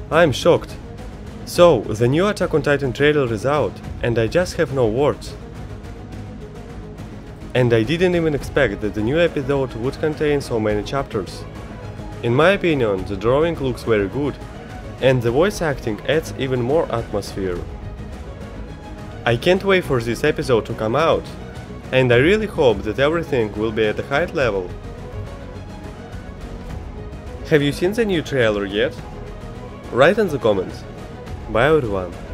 I'm shocked. So, the new Attack on Titan trailer is out, and I just have no words. And I didn't even expect that the new episode would contain so many chapters. In my opinion, the drawing looks very good, and the voice acting adds even more atmosphere. I can't wait for this episode to come out, and I really hope that everything will be at a high level. Have you seen the new trailer yet? Write in the comments. Bye everyone.